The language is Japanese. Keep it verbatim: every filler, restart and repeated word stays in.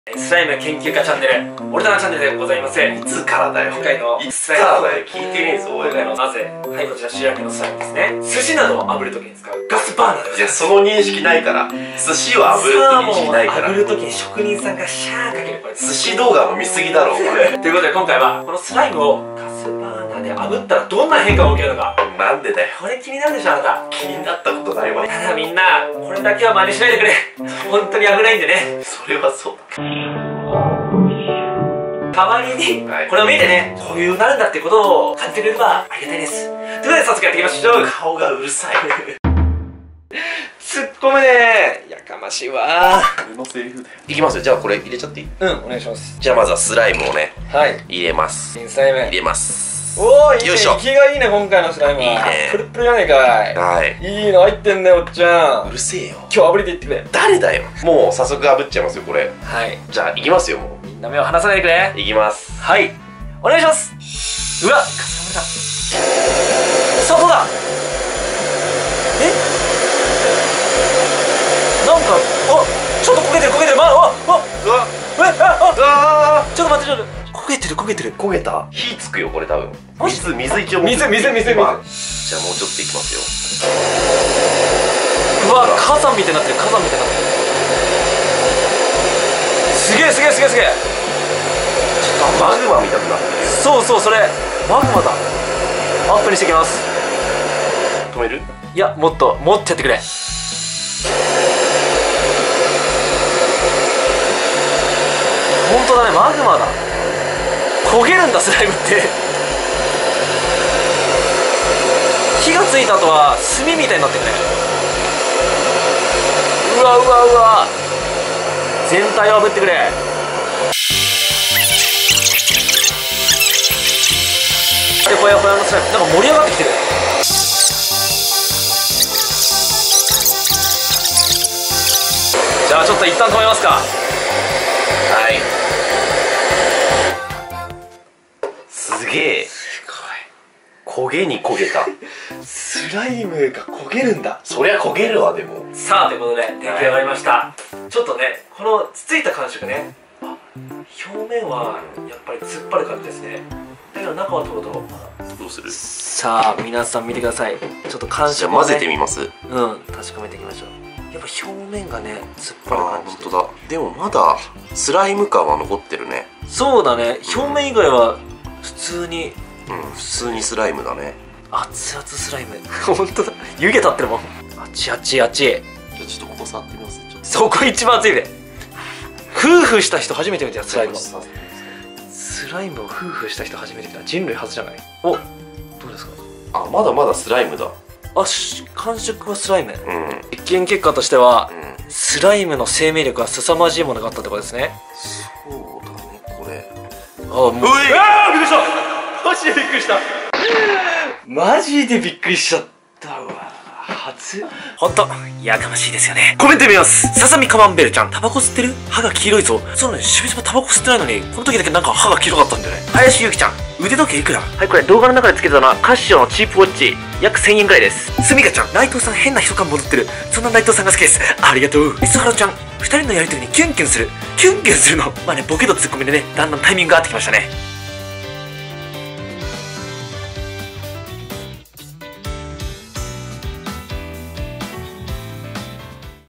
スライム研究家チャンネル、俺たのチャンネルでございます。いつからだよ。 今回のいつからだよ。聞いてねえぞ、 今回のなぜ、はい、こちらシラケのスライムですね。寿司などを炙るときに使うガスバーナーです。 いや、その認識ないから。寿司を炙る認識ないから。 サーモンを炙るときに職人さんがシャーかけるこれ。 寿司動画も見すぎだろ、お前。 ということで今回はこのスライムをガスバーナーで炙ったらどんな変化が起きるのか。 なんでだよ。 これ気になるでしょ、あなた。 気になったことないわ。 ただみんな、これだけは真似しないでくれ。本当に危ないんでね。 それはそうだ。 代わりに、 はい、 これを見てね、こういうなるんだってことを感じてくれればありがたいです。ということで早速やっていきましょう。 顔がうるさい。 ツッコむねー。やかましいわー。 俺のセリフだよ。いきますよ。じゃあこれ入れちゃっていい？ うん、お願いします。 じゃあまずはスライムをね、 はい、 入れます。 スライム入れます。 おー、いいね。 よいしょ。 生きがいいね、今回のスライムは。 いいね。 プルプルじゃねえかい。 はい。 いいの入ってんね、おっちゃん。 うるせえよ。 今日炙りでいってくれ。 誰だよ。もう早速炙っちゃいますよ、これ。 はい。 じゃあいきますよ、もう。 みんな目を離さないでくれ。 いきます。 はい。お願いします。うわ、ガスが漏れた。さあ、どうだ。え、なんか、あ、ちょっと焦げてる焦げてる。まあ、あ、あ、 うわえ、あ、あ、 うわちょっと待って、ちょっと焦げてる焦げてる。 焦げた。火つくよ、これ多分。水、水一応水水水水。 じゃあもうちょっといきますよ。 うわ、火山みたいになってる、火山みたいになってる。すげえすげえすげえすげえ。 ちょっとマグマみたいになってる。 そうそう、それマグマだ。アップにしてきます。 止める？ いや、もっともっとやってくれ。本当だね、マグマだ。焦げるんだ、スライムって。火がついた後は炭みたいになってるね。うわうわうわ、全体を炙ってくれ。で、ほやほやのスライムなんか盛り上がってきてる。じゃあちょっと一旦止めますか。はい。 すげえ。すごい。焦げに焦げた。 スライムが焦げるんだ。 そりゃ焦げるわ。でもさあ、ということで出来上がりました、はい、ちょっとね、このつついた感触ね、あ、表面はやっぱり突っ張る感じですね。だけど中はとろとろ。 どうする？ さあ皆さん見てください。ちょっと感触をね、 じゃあ混ぜてみます。 うん、確かめていきましょう。やっぱ表面がね突っ張る感じ。 あ、本当だ。でもまだスライム感は残ってるね。 そうだね、表面以外は普通に、 うん、普通にスライムだね。 熱々スライム。本当だ、湯気立ってるもん。あっちあっちあっち。 じゃあちょっとここ触ってみます。ちょっとそこ一番熱いで。フーフーした人初めて見たよ、スライム。スライムをフーフーした人初めて見た。人類初じゃない？お、どうですか？ あ、まだまだスライムだ。 あ、し感触はスライム。 うん。 実験結果としては、 うん、 スライムの生命力は凄まじいものがあったってことですね。 そうだね、これ。 あ、もう。うわー、びっくりした。マジでびっくりした。マジでびっくりしちゃったわ。初。ほんと、やかましいですよね。コメント見ます。ささみカマンベールちゃん、タバコ吸ってる？歯が黄色いぞ。そうなのに、しぶしぶタバコ吸ってないのに、この時だけなんか歯が黄色かったんだよね。林ゆきちゃん、腕時計いくら？はい、これ動画の中でつけたのはカシオのチープウォッチ。約せんえんくらいです。すみかちゃん、内藤さん変な人感戻ってる。そんな内藤さんが好きです。ありがとう。磯原ちゃん、二人のやりとりにキュンキュンする。キュンキュンするの。まあね、ボケとツッコミでね、だんだんタイミングが合ってきましたね。